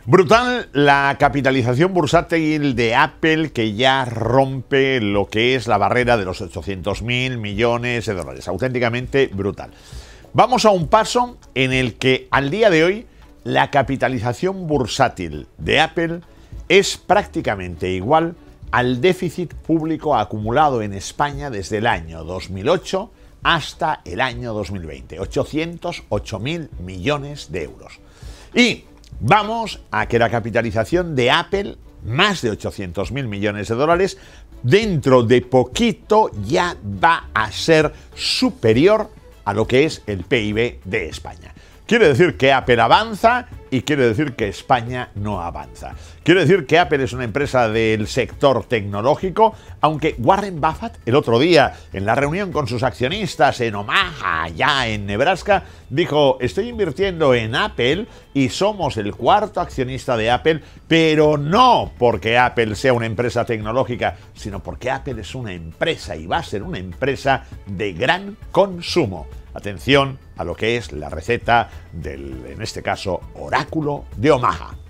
Brutal la capitalización bursátil de Apple, que ya rompe lo que es la barrera de los 800.000 millones de dólares. Auténticamente brutal. Vamos a un paso en el que al día de hoy la capitalización bursátil de Apple es prácticamente igual al déficit público acumulado en España desde el año 2008 hasta el año 2020. 808.000 millones de euros. Y vamos a que la capitalización de Apple, más de 800.000 millones de dólares, dentro de poquito ya va a ser superior a lo que es el PIB de España. Quiere decir que Apple avanza y quiere decir que España no avanza. Quiere decir que Apple es una empresa del sector tecnológico, aunque Warren Buffett el otro día en la reunión con sus accionistas en Omaha, allá en Nebraska, dijo: estoy invirtiendo en Apple y somos el cuarto accionista de Apple, pero no porque Apple sea una empresa tecnológica, sino porque Apple es una empresa y va a ser una empresa de gran consumo. Atención a lo que es la receta del, en este caso, oráculo de Omaha.